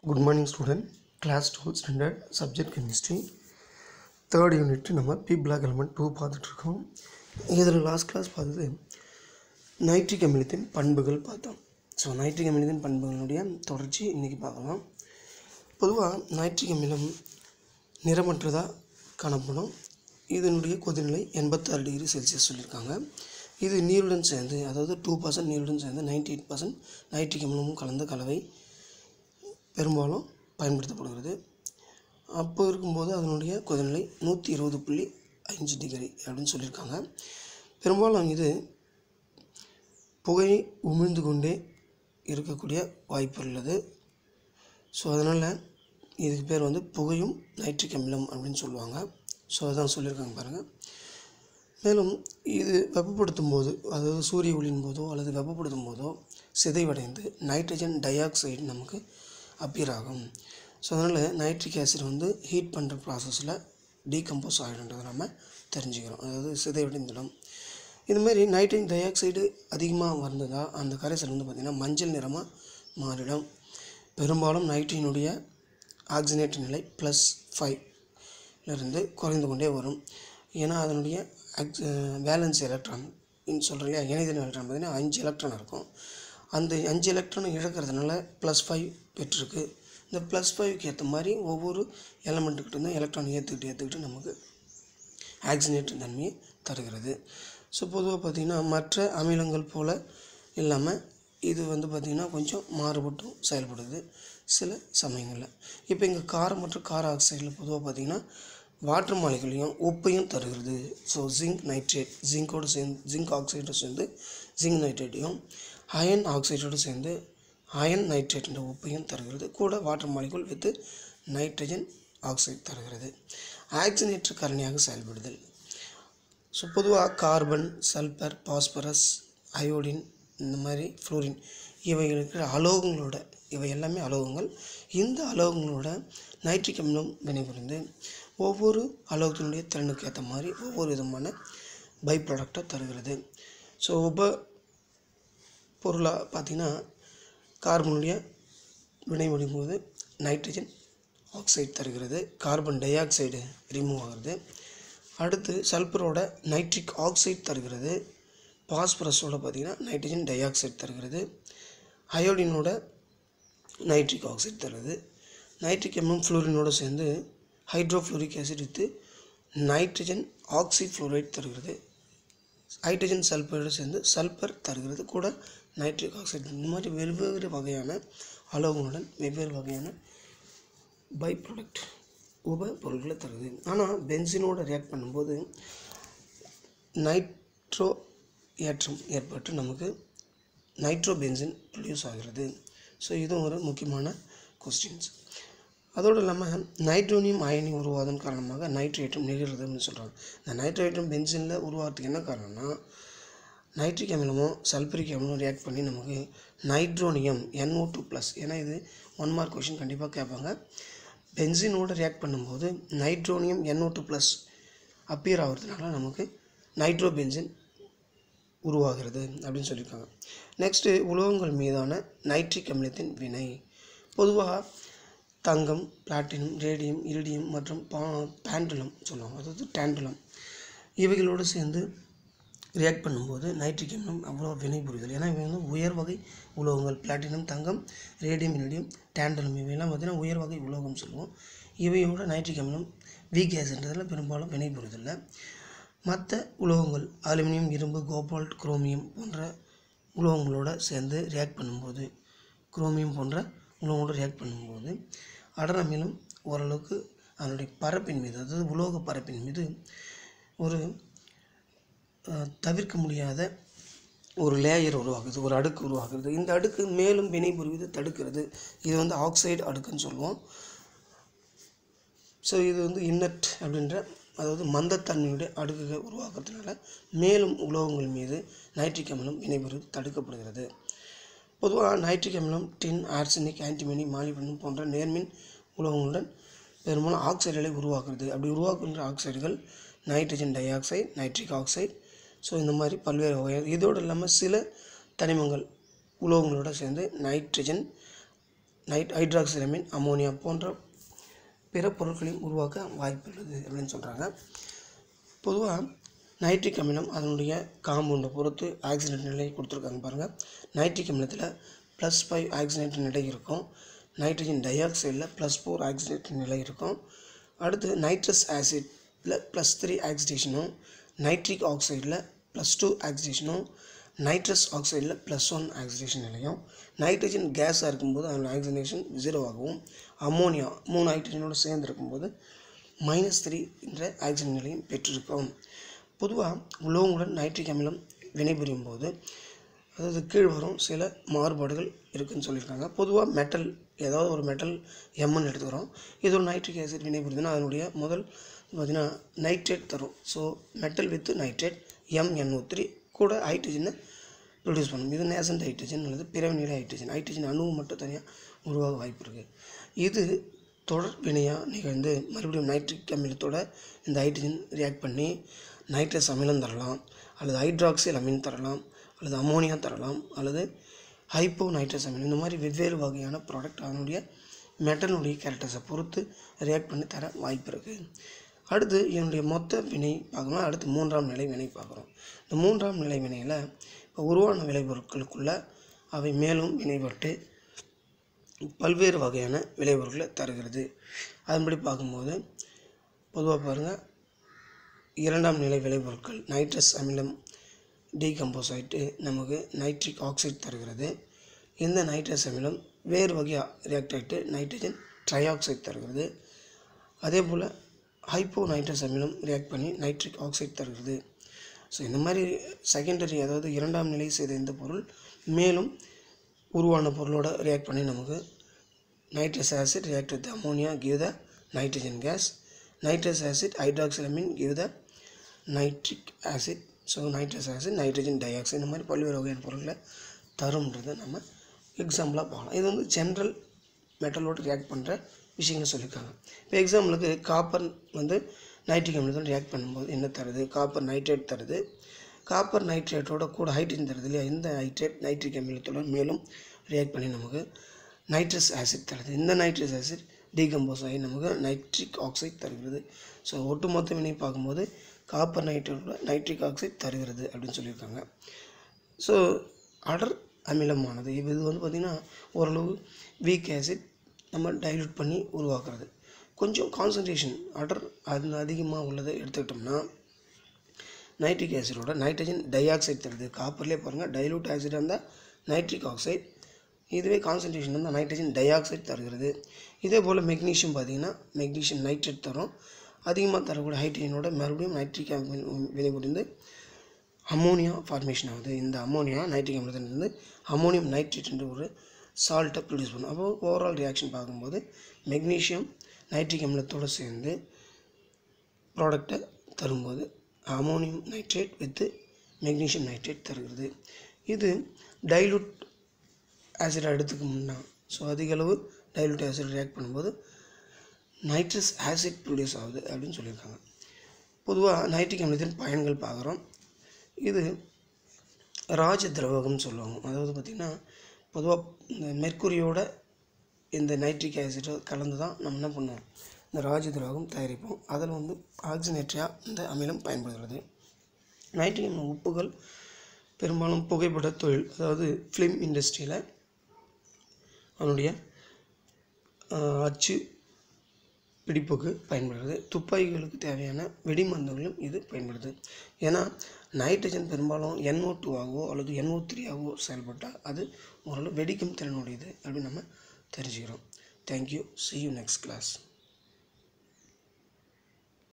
Good morning student, class 12 standard subject chemistry third unit நம்ம P block element 2 பார்த்துட்டு இருக்கோம். இதில் லாஸ்ட் கிளாஸ் பார்த்தது நைட்ரிக் அமிலத்தின் பண்புகள் பார்த்தோம். ஸோ நைட்ரிக் அமிலத்தின் பண்புகளுடைய தொடர்ச்சி இன்றைக்கி பார்க்கலாம். பொதுவாக நைட்ரிக் அமிலம் நிறமற்றதாக காணப்படும். இதனுடைய கொதிநிலை 86 டிகிரி செல்சியஸ் சொல்லியிருக்காங்க. இது நீருடன் சேர்ந்து, அதாவது 2% நீருடன் சேர்ந்து 98% நைட்ரிக் அமிலமும் கலந்த கலவை பெரும்பாலும் பயன்படுத்தப்படுகிறது. அப்போ இருக்கும்போது அதனுடைய கொதிநிலை 120.5 டிகிரி அப்படின்னு சொல்லியிருக்காங்க. பெரும்பாலும் இது புகை உமிழ்ந்து கொண்டே இருக்கக்கூடிய வாய்ப்பு உள்ளது. ஸோ அதனால் இதுக்கு பேர் வந்து புகையும் நைட்ரிக் அமிலம் அப்படின்னு சொல்லுவாங்க. ஸோ அதான் சொல்லியிருக்காங்க பாருங்கள். மேலும் இது வெப்பப்படுத்தும் போது, அதாவது சூரிய ஒளியின் போதோ அல்லது வெப்பப்படுத்தும் போதோ சிதைவடைந்து நைட்ரஜன் டை ஆக்சைடு நமக்கு அப்பியர் ஆகும். ஸோ அதனால் நைட்ரிக் ஆசிட் வந்து ஹீட் பண்ணுற ப்ராசஸில் டீகம்போஸ் ஆகிடுன்றதை நம்ம தெரிஞ்சுக்கிறோம், அதாவது சிதைவடைந்துடும். இதுமாதிரி நைட்ரஜன் டை ஆக்சைடு அதிகமாக வந்ததால் அந்த கரைசல் வந்து பார்த்திங்கன்னா மஞ்சள் நிறமாக மாறிடும். பெரும்பாலும் நைட்ரஜனுடைய ஆக்சிஜனேற்ற நிலை +5 குறைந்து கொண்டே வரும். ஏன்னா அதனுடைய வேலன்ஸ் எலக்ட்ரான் சொல்கிறோம் இல்லையா, இணைதின எலக்ட்ரான் பார்த்திங்கன்னா 5 எலக்ட்ரான் இருக்கும். அந்த 5 எலக்ட்ரானை இழக்கிறதுனால +5 பெற்றிருக்கு. இந்த +5க்கு ஏற்ற மாதிரி ஒவ்வொரு எலமெண்ட்டுக்கிட்ட இருந்து எலக்ட்ரான் ஏற்றுக்கிட்டு நமக்கு ஆக்சிஜனேற்ற தன்மையை தருகிறது. ஸோ பொதுவாக பார்த்திங்கன்னா மற்ற அமிலங்கள் போல் இல்லாமல் இது வந்து பார்த்திங்கன்னா கொஞ்சம் மாறுபட்டும் செயல்படுது சில சமயங்களில். இப்போ இங்கே காரம் மற்றும் கார ஆக்சைடில் பொதுவாக பார்த்திங்கன்னா வாட்டர் மாலிகுலையும் உப்பையும் தருகிறது. ஸோ ஜிங்க் நைட்ரேட், ஜிங்க் ஆக்சைடோடு சேர்ந்து ஜிங்க் நைட்ரேட்டையும், அயன் ஆக்சைடோடு சேர்ந்து அயன் நைட்ரேட் என்ற உப்பையும் தருகிறது. கூட water molecule with nitrogen oxide தருகிறது. ஆக்சிஜனேற்ற காரணியாக செயல்படுதல். ஸோ பொதுவாக கார்பன், சல்பர், பாஸ்பரஸ், அயோடின், இந்த மாதிரி ஃப்ளோரின் இவைகளுக்கு அலோகங்களோட, இவை எல்லாமே அலோகங்கள். இந்த அலோகங்களோட நைட்ரிக் அமிலம் வினைபுரிந்து ஒவ்வொரு அலோகத்தினுடைய திறனுக்கு ஏற்ற மாதிரி ஒவ்வொரு விதமான பை ப்ராடக்டை தருகிறது. ஸோ உப பொருளாக பார்த்திங்கன்னா கார்பனுடைய வினைபுரியும் போது நைட்ரஜன் ஆக்சைடு தருகிறது, கார்பன் டை ஆக்சைடு ரிமூவ் ஆகிறது. அடுத்து சல்பரோட நைட்ரிக் ஆக்சைடு தருகிறது, பாஸ்பரஸோட பார்த்திங்கன்னா நைட்ரஜன் டை ஆக்சைடு தருகிறது, அயோடினோட நைட்ரிக் ஆக்சைடு தருகிறது. நைட்ரிக் அமிலம் ஃப்ளோரினோடு சேர்ந்து hydrofluoric acid with nitrogen oxyfluoride தருகிறது. ஹைட்ரஜன் சல்பரோடு சேர்ந்து சல்பர் தருகிறது, கூட நைட்ரிக் ஆக்சைடு. இந்த மாதிரி வெவ்வேறு வகையான அலோகங்களுடன் வெவ்வேறு வகையான பை ப்ராடக்ட் உப பொருட்களை தருது. ஆனால் பென்சினோட ரியாக்ட் பண்ணும்போது நைட்ரோ ஏற்றம் ஏற்பட்டு நமக்கு நைட்ரோ பென்சின் ப்ரொடியூஸ் ஆகிறது. ஸோ இதுவும் ஒரு முக்கியமான கொஸ்டின்ஸ். அதோடு இல்லாமல் நைட்ரோனியம் அயனி உருவாதன் காரணமாக நைட்ரேட்டும் நிகழ்கிறதுன்னு சொல்கிறாங்க. இந்த நைட்ரேட்டும் பென்சினில் உருவாகிறதுக்கு என்ன காரணம்னா, நைட்ரிக் அமிலமும் சல்பரிக் அமிலமும் ரியாக்ட் பண்ணி நமக்கு நைட்ரோனியம் NO2+, ஏன்னா இது 1 மார்க் கொஷின் கண்டிப்பாக கேட்பாங்க. பென்சினோடு ரியாக்ட் பண்ணும்போது நைட்ரோனியம் NO2+ அப்பியர் ஆகிறதுனால நமக்கு நைட்ரோ பென்சின் உருவாகிறது அப்படின்னு சொல்லியிருக்காங்க. நெக்ஸ்ட்டு உலோகங்கள் மீதான நைட்ரிக் அமிலத்தின் வினை. பொதுவாக தங்கம், பிளாட்டினம், ரேடியம், இரிடியம் மற்றும் பேண்டுலம் சொல்லுவாங்க, அதாவது டேண்டுலம், இவைகளோடு சேர்ந்து ரியாக்ட் பண்ணும்போது நைட்ரிக் அமிலம் அவ்வளோ வினை புரிதல். ஏன்னா இவை வந்து உயர் வகை உலோகங்கள். பிளாட்டினம், தங்கம், ரேடியம், இரிடியம், டேண்டுலம் இவையெல்லாம் பார்த்திங்கன்னா உயர் வகை உலோகம் சொல்லுவோம். இவையோட நைட்ரிக் அமிலம் வீக் கேஸ்ன்றதில் பெரும்பாலும் வினை புரிதல். மற்ற உலோகங்கள் அலுமினியம், இரும்பு, கோபால்ட், குரோமியம் போன்ற உலோகங்களோடு சேர்ந்து ரியாக்ட் பண்ணும்போது, குரோமியம் போன்ற உலோகங்களோடு ரியாக்ட் பண்ணும்போது அடர் அமிலம் ஓரளவுக்கு அதனுடைய பரப்பின் மீது, அதாவது உலோக பரப்பின் மீது ஒரு தவிர்க்க முடியாத ஒரு லேயர் உருவாகுது, ஒரு அடுக்கு உருவாகுது. இந்த அடுக்கு மேலும் வினை புரிவது தடுக்கிறது. இது வந்து ஆக்சைடு அடுக்குன்னு சொல்லுவோம். ஸோ இது வந்து இன்னட் அப்படின்ற, அதாவது மந்தத்தன்மையுடைய அடுக்குகள் உருவாக்குறதுனால மேலும் உலோகங்கள் மீது நைட்ரிக் அமிலம் வினைபுரிவது தடுக்கப்படுகிறது. பொதுவாக நைட்ரிக் அமிலம் டின், ஆர்சனிக், ஆன்டிமனி, மாலிப்டினம் போன்ற நேர்மின் உலோகங்களுடன் பெரும்பாலும் ஆக்சைடுகளை உருவாக்குறது. அப்படி உருவாக்குகின்ற ஆக்சைடுகள் nitrogen dioxide, nitric oxide. So இந்த மாதிரி பல்வேறு வகை. இதோடு இல்லாமல் சில தனிமங்கள் உலோகங்களோடு சேர்ந்து நைட்ரஜன் ஹைட்ராக்சிலமைன், அமோனியா போன்ற பிற பொருட்களையும் உருவாக்க வாய்ப்புள்ளது அப்படின்னு சொல்கிறாங்க. பொதுவாக நைட்ரிக் அமிலம் அதனுடைய காம்பவுண்டை பொறுத்து ஆக்சிஜனேற்ற நிலை கொடுத்துருக்காங்க பாருங்கள். நைட்ரிக் அமிலத்தில் +5 ஆக்சிஜனேற்ற நிலை இருக்கும். நைட்ரஜன் டை ஆக்சைடில் +4 ஆக்சிஜனேற்ற நிலை இருக்கும். அடுத்து நைட்ரஸ் ஆசிட்டில் +3 ஆக்சிடேஷனும், நைட்ரிக் ஆக்சைடில் +2 ஆக்சிடேஷனும், நைட்ரஸ் ஆக்சைடில் +1 ஆக்சிடேஷன் நிலையும், நைட்ரஜன் கேஸாக இருக்கும்போது அதோட ஆக்சிஜனேஷன் 0 ஆகவும், அமோனியா 3 ஹைட்ரஜனோடு சேர்ந்து இருக்கும்போது -3 என்ற ஆக்சிஜன் நிலையும் பெற்றிருக்கும். பொதுவாக உலோகங்களுடன் நைட்ரிக் அமிலம் வினைபுரியும் போது அதாவது கீழ் வரும் சில மாறுபாடுகள் இருக்குதுன்னு சொல்லியிருக்காங்க. பொதுவாக மெட்டல், ஏதாவது ஒரு மெட்டல் எம்ன்னு எடுத்துக்கிறோம். இது ஒரு நைட்ரிக் ஆசிட் வினைபுரியுதுன்னா அதனுடைய முதல் பார்த்திங்கன்னா நைட்ரேட் தரும். So metal with nitrate MnO3 கூட ஹைட்ரஜனை ப்ரொடியூஸ் பண்ணும். இது நேசன்ட் ஹைட்ரஜன் அல்லது பிறவிநிலை ஹைட்ரஜன். ஹைட்ரஜன் அணுவு மட்டும் தனியாக உருவாக வாய்ப்பு இருக்குது. இது தொடர் வினையாக நிகழ்ந்து மறுபடியும் நைட்ரிக் அமிலத்தோட இந்த ஹைட்ரஜன் ரியாக்ட் பண்ணி நைட்ரஸ் அமிலம் தரலாம், அல்லது ஹைட்ராக்சில் அமிலம் தரலாம், அல்லது அமோனியா தரலாம், அல்லது ஹைப்போ நைட்ரஸ் அமிலம். இந்த மாதிரி வெவ்வேறு வகையான ப்ராடக்ட் அதனுடைய மெட்டலுடைய கேரக்டர்ஸை பொறுத்து ரியாக்ட் பண்ணி தர வாய்ப்பு இருக்குது. அடுத்து என்னுடைய மொத்த வினை பார்க்கணும். அடுத்து 3ஆம் நிலை வினை பார்க்குறோம். இந்த 3ஆம் நிலை வினையில் இப்போ உருவான விளைபொருட்களுக்குள்ள அவை மேலும் வினைப்பட்டு பல்வேறு வகையான விளைபொருட்களை தருகிறது. அதன்படி பார்க்கும்போது பொதுவாக பாருங்கள், 2ஆம் நிலை விளைபொருட்கள் நைட்ரஸ் அமிலம் டீகம்போஸ் ஆகிட்டு நமக்கு நைட்ரிக் ஆக்சைடு தருகிறது. இந்த நைட்ரஸ் அமிலம் வேறு வகையாக ரியாக்ட் ஆகிட்டு நைட்ரஜன் ட்ரைஆக்சைடு தருகிறது. அதே போல் ஹைப்போ நைட்ரஸ் அமிலம் ரியாக்ட் பண்ணி நைட்ரிக் ஆக்சைடு தருகிறது. ஸோ இந்த மாதிரி செகண்டரி, அதாவது 2ஆம் நிலை செய்த இந்த பொருள் மேலும் உருவான பொருளோட ரியாக்ட் பண்ணி நமக்கு nitrous acid react with ammonia give the nitrogen gas, nitrous acid hydroxylamine give the nitric acid. So nitrous acid nitrogen dioxide இந்த மாதிரி பல்வேறு வகையான பொருட்களை தரும்ன்றதை நம்ம எக்ஸாம்பிளாக பார்க்கலாம். இது மெட்டலோடு ரியாக்ட் பண்ணுற விஷயங்கள் சொல்லியிருக்காங்க. இப்போ எக்ஸாம்பிளுக்கு காப்பர் நைட்ரிக் அமிலத்தோடு ரியாக்ட் பண்ணும்போது என்ன தருது? காப்பர் நைட்ரேட் தருது. காப்பர் நைட்ரேட்டோட கூட ஹைட்ரஜன் தருது இல்லையா? இந்த நைட்ரிக் அமிலத்தோட மேலும் ரியாக்ட் பண்ணி நமக்கு நைட்ரஸ் ஆசிட் தருது. இந்த நைட்ரஸ் ஆசிட் டீகம்போஸ் ஆகி நமக்கு நைட்ரிக் ஆக்சைடு தருகிறது. ஸோ ஒட்டுமொத்த வினை பார்க்கும்போது காப்பர் நைட்ரேட்டோட நைட்ரிக் ஆக்சைடு தருகிறது அப்படின்னு சொல்லியிருக்காங்க. ஸோ அடர் அமிலமானது இது பார்த்திங்கன்னா ஓரளவு வீக் ஆசிட் நம்ம டைல்யூட் பண்ணி உருவாக்குறது. கொஞ்சம் கான்சன்ட்ரேஷன் அடர் அது அதிகமாக உள்ளதை எடுத்துக்கிட்டோம்னா நைட்ரிக் ஆசிடோட நைட்ரஜன் டை ஆக்சைடு தருது. காப்பர்லேயே பாருங்கள், டைல்யூட் ஆசிடாக இருந்தால் நைட்ரிக் ஆக்சைடு, இதுவே கான்சன்ட்ரேஷன் இருந்தால் நைட்ரஜன் டை ஆக்சைடு தருகிறது. இதே போல் மெக்னீஷியம் பார்த்திங்கன்னா மெக்னீஷியம் நைட்ரேட் தரும். அதிகமாக தரக்கூடிய ஹைட்ரஜனோட மறுபடியும் நைட்ரிக் வினைபுரிந்து அமோனியா ஃபார்மேஷன் ஆகுது. இந்த அமோனியா நைட்ரிக் அமிலத்திலிருந்து அமோனியம் நைட்ரேட் என்ற ஒரு சால்ட்டை ப்ரொடியூஸ் பண்ணும். அப்போது ஓவரால் ரியாக்ஷன் பார்க்கும்போது மெக்னீஷியம் நைட்ரிக் அமிலத்தோடு சேர்ந்து ப்ராடக்டை தரும்போது ammonium nitrate with magnesium nitrate தருகிறது. இது டைலூட் ஆசிடை எடுத்துக்கணும்னா, ஸோ அதிக அளவு டைலூட் ஆசிட் ரியாக்ட் பண்ணும்போது நைட்ரஸ் ஆசிட் ப்ரொடியூஸ் ஆகுது அப்படின்னு சொல்லியிருக்காங்க. பொதுவாக நைட்ரிக் அமிலத்தின் பயன்கள் பார்க்குறோம். இது ராஜ திரவகம்னு சொல்லுவாங்க. அதாவது பார்த்திங்கன்னா பொதுவாக இந்த மெர்க்குரியோட இந்த நைட்ரிக் ஆசிடை கலந்து தான் நம்ம என்ன பண்ணுவோம், இந்த ராஜ திரவகம் தயாரிப்போம். அதில் ஆக்சிஜனேற்றியாக இந்த அமிலம் பயன்படுகிறது. நைட்ரிக் அமில உப்புகள் பெரும்பாலும் புகைப்பட தொழில், அதாவது ஃபிலிம் இண்டஸ்ட்ரியில் அதனுடைய அச்சு பிடிப்புக்கு பயன்படுகிறது. துப்பாக்கிகளுக்கு தேவையான வெடிமருந்துகளும் இது பயன்படுது. ஏன்னா நைட்ரஜன் பெரும்பாலும் NO2ஆகவோ அல்லது NO3ஆகவோ செயல்பட்டால் அது ஓரளவு வெடிக்கும் திறனுடையது அப்படின்னு நம்ம தெரிஞ்சுக்கிறோம். Thank you. See you next class.